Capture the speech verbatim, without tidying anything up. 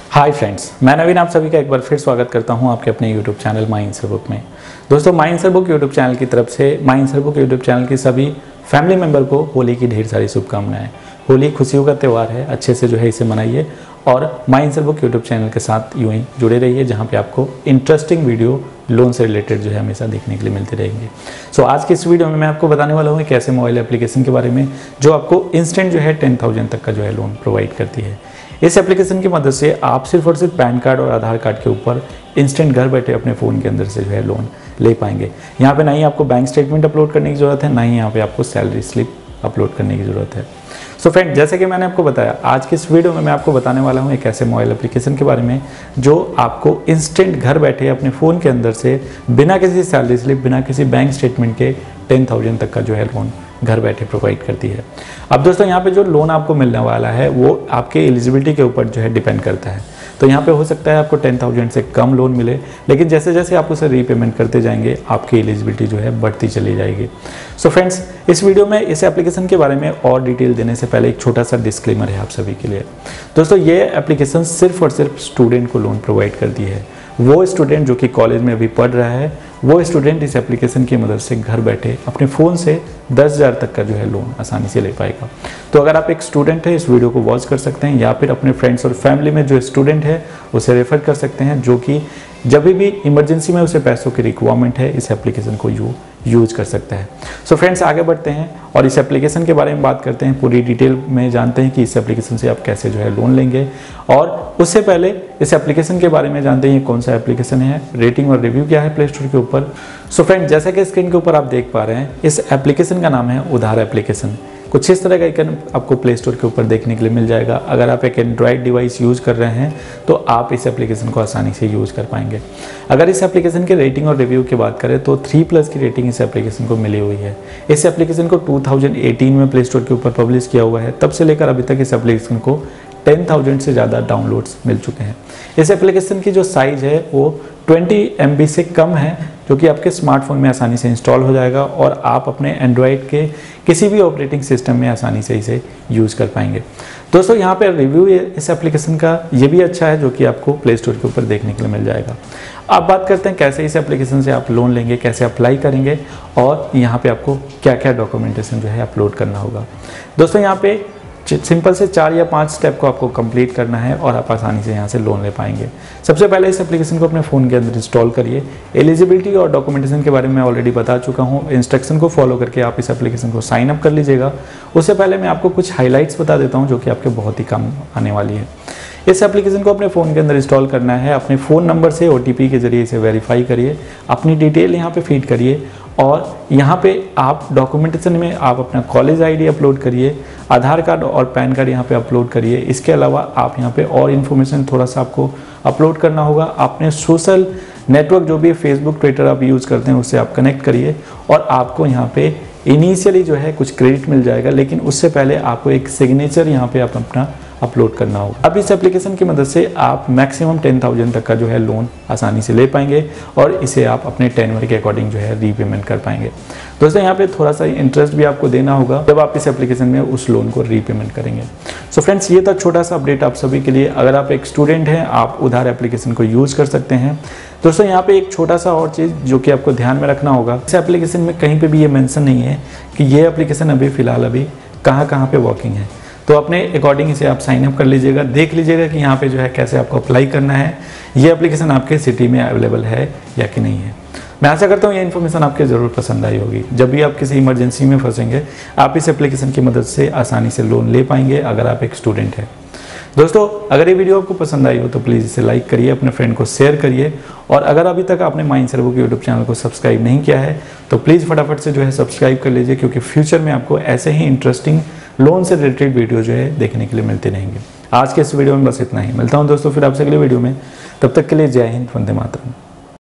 Hi friends, मैं नवीन आप सभी का एक बार फिर स्वागत करता हूं आपके अपने YouTube channel my answer book में। दोस्तों, my answer book YouTube channel की तरफ से my answer book YouTube channel की सभी फैमिली मेंबर को होली की ढेर सारी शुभकामनाएं। होली खुशियों का त्यौहार है, अच्छे से जो है इसे मनाइए और my answer book YouTube channel के साथ यूं ही जुड़े रहिए, जहाँ पे आपको इंटरेस्टिंग वीडियो लोन से रिलेटेड जो है हमेशा देखने के लिए मिलते रहेंगे। सो so, आज की इस वीडियो में मैं आपको बताने वाला हूँ एक ऐसे मोबाइल एप्लीकेशन के बारे में जो आपको इंस्टेंट जो है टेन थाउजेंड तक का जो है लोन प्रोवाइड करती है। इस एप्लीकेशन की मदद से आप सिर्फ और सिर्फ पैन कार्ड और आधार कार्ड के ऊपर इंस्टेंट घर बैठे अपने फ़ोन के अंदर से जो है लोन ले पाएंगे। यहाँ पे ना ही आपको बैंक स्टेटमेंट अपलोड करने की ज़रूरत है, ना ही यहाँ पे आपको सैलरी स्लिप अपलोड करने की ज़रूरत है। सो फ्रेंड, जैसे कि मैंने आपको बताया, आज की इस वीडियो में मैं आपको बताने वाला हूँ एक ऐसे मोबाइल एप्लीकेशन के बारे में जो आपको इंस्टेंट घर बैठे अपने फ़ोन के अंदर से बिना किसी सैलरी स्लिप, बिना किसी बैंक स्टेटमेंट के टेन थाउजेंड तक का जो है लोन घर बैठे प्रोवाइड करती है। अब दोस्तों, यहाँ पे जो लोन आपको मिलने वाला है वो आपके एलिजिबिलिटी के ऊपर जो है डिपेंड करता है। तो यहाँ पे हो सकता है आपको टेन थाउजेंड से कम लोन मिले, लेकिन जैसे जैसे आप उसे रीपेमेंट करते जाएंगे आपकी एलिजिबिलिटी जो है बढ़ती चली जाएगी। सो फ्रेंड्स, इस वीडियो में इस एप्लीकेशन के बारे में और डिटेल देने से पहले एक छोटा सा डिस्क्लेमर है आप सभी के लिए। दोस्तों, ये एप्लीकेशन सिर्फ और सिर्फ स्टूडेंट को लोन प्रोवाइड करती है। वो स्टूडेंट जो कि कॉलेज में अभी पढ़ रहा है, वो स्टूडेंट इस एप्लीकेशन की मदद से घर बैठे अपने फ़ोन से दस हज़ार तक का जो है लोन आसानी से ले पाएगा। तो अगर आप एक स्टूडेंट हैं, इस वीडियो को वॉच कर सकते हैं, या फिर अपने फ्रेंड्स और फैमिली में जो स्टूडेंट है उसे रेफर कर सकते हैं, जो कि जब भी इमरजेंसी में उसे पैसों की रिक्वायरमेंट है इस एप्लीकेशन को यू यूज कर सकता है। सो so फ्रेंड्स, आगे बढ़ते हैं और इस एप्लीकेशन के बारे में बात करते हैं, पूरी डिटेल में जानते हैं कि इस एप्लीकेशन से आप कैसे जो है लोन लेंगे। और उससे पहले इस एप्लीकेशन के बारे में जानते हैं कौन सा एप्लीकेशन है, रेटिंग और रिव्यू क्या है प्ले स्टोर के ऊपर। सो फ्रेंड, जैसा कि स्क्रीन के ऊपर आप देख पा रहे हैं, इस एप्लीकेशन का नाम है उधार एप्लीकेशन। कुछ इस तरह का आइकन आपको प्ले स्टोर के ऊपर देखने के लिए मिल जाएगा। अगर आप एक एंड्रॉयड डिवाइस यूज़ कर रहे हैं तो आप इस एप्लीकेशन को आसानी से यूज़ कर पाएंगे। अगर इस एप्लीकेशन के रेटिंग और रिव्यू की बात करें तो थ्री प्लस की रेटिंग इस एप्लीकेशन को मिली हुई है। इस एप्लीकेशन को टू थाउजेंड एटीन में प्ले स्टोर के ऊपर पब्लिश किया हुआ है। तब से लेकर अभी तक इस एप्लीकेशन को टेन थाउजेंड से ज़्यादा डाउनलोड्स मिल चुके हैं। इस एप्लीकेशन की जो साइज़ है वो ट्वेंटी एम बी से कम है, जो कि आपके स्मार्टफोन में आसानी से इंस्टॉल हो जाएगा और आप अपने एंड्रॉयड के किसी भी ऑपरेटिंग सिस्टम में आसानी से इसे यूज़ कर पाएंगे। दोस्तों, यहाँ पे रिव्यू इस एप्लीकेशन का ये भी अच्छा है, जो कि आपको प्ले स्टोर के ऊपर देखने के लिए मिल जाएगा। अब बात करते हैं कैसे इस एप्लीकेशन से आप लोन लेंगे, कैसे अप्लाई करेंगे और यहाँ पे आपको क्या क्या डॉक्यूमेंटेशन जो है अपलोड करना होगा। दोस्तों, यहाँ पे सिंपल से चार या पांच स्टेप को आपको कंप्लीट करना है और आप आसानी से यहाँ से लोन ले पाएंगे। सबसे पहले इस एप्लीकेशन को अपने फ़ोन के अंदर इंस्टॉल करिए। एलिजिबिलिटी और डॉक्यूमेंटेशन के बारे में मैं ऑलरेडी बता चुका हूँ। इंस्ट्रक्शन को फॉलो करके आप इस एप्लीकेशन को साइन अप कर लीजिएगा। उससे पहले मैं आपको कुछ हाईलाइट्स बता देता हूँ जो कि आपके बहुत ही काम आने वाली है। इस एप्लीकेशन को अपने फ़ोन के अंदर इंस्टॉल करना है। अपने फ़ोन नंबर से ओ टी पी के जरिए इसे वेरीफाई करिए, अपनी डिटेल यहाँ पे फीड करिए और यहाँ पे आप डॉक्यूमेंटेशन में आप अपना कॉलेज आईडी अपलोड करिए, आधार कार्ड और पैन कार्ड यहाँ पे अपलोड करिए। इसके अलावा आप यहाँ पे और इन्फॉर्मेशन थोड़ा सा आपको अपलोड करना होगा। अपने सोशल नेटवर्क जो भी फेसबुक, ट्विटर आप यूज़ करते हैं उससे आप कनेक्ट करिए और आपको यहाँ पे इनिशियली जो है कुछ क्रेडिट मिल जाएगा, लेकिन उससे पहले आपको एक सिग्नेचर यहाँ पे आप अपना अपलोड करना होगा। अब इस एप्लीकेशन की मदद से आप मैक्सिमम टेन थाउजेंड तक का जो है लोन आसानी से ले पाएंगे और इसे आप अपने टेनवर के अकॉर्डिंग जो है रीपेमेंट कर पाएंगे। दोस्तों, यहाँ पे थोड़ा सा इंटरेस्ट भी आपको देना होगा जब आप इस एप्लीकेशन में उस लोन को रीपेमेंट करेंगे। सो फ्रेंड्स, ये था छोटा सा अपडेट आप सभी के लिए। अगर आप एक स्टूडेंट हैं, आप उधार एप्लीकेशन को यूज़ कर सकते हैं। दोस्तों, यहाँ पे एक छोटा सा और चीज़ जो कि आपको ध्यान में रखना होगा, इस एप्लीकेशन में कहीं पे भी ये मेंशन नहीं है कि ये एप्लीकेशन अभी फ़िलहाल अभी कहाँ कहाँ पे वर्किंग है। तो अपने अकॉर्डिंग इसे आप साइन अप कर लीजिएगा, देख लीजिएगा कि यहाँ पे जो है कैसे आपको अप्लाई करना है, ये एप्लीकेशन आपके सिटी में अवेलेबल है या कि नहीं है। मैं आशा करता हूँ ये इन्फॉर्मेशन आपके ज़रूर पसंद आई होगी। जब भी आप किसी इमरजेंसी में फंसेंगे, आप इस एप्लीकेशन की मदद से आसानी से लोन ले पाएंगे अगर आप एक स्टूडेंट हैं। दोस्तों, अगर ये वीडियो आपको पसंद आई हो तो प्लीज़ इसे लाइक करिए, अपने फ्रेंड को शेयर करिए और अगर अभी तक आपने my answer book YouTube channel को सब्सक्राइब नहीं किया है तो प्लीज़ फटाफट से जो है सब्सक्राइब कर लीजिए, क्योंकि फ्यूचर में आपको ऐसे ही इंटरेस्टिंग लोन से रिलेटेड वीडियो जो है देखने के लिए मिलते रहेंगे। आज के इस वीडियो में बस इतना ही। मिलता हूँ दोस्तों फिर आपसे अगले वीडियो में। तब तक के लिए जय हिंद, वंदे मातरम।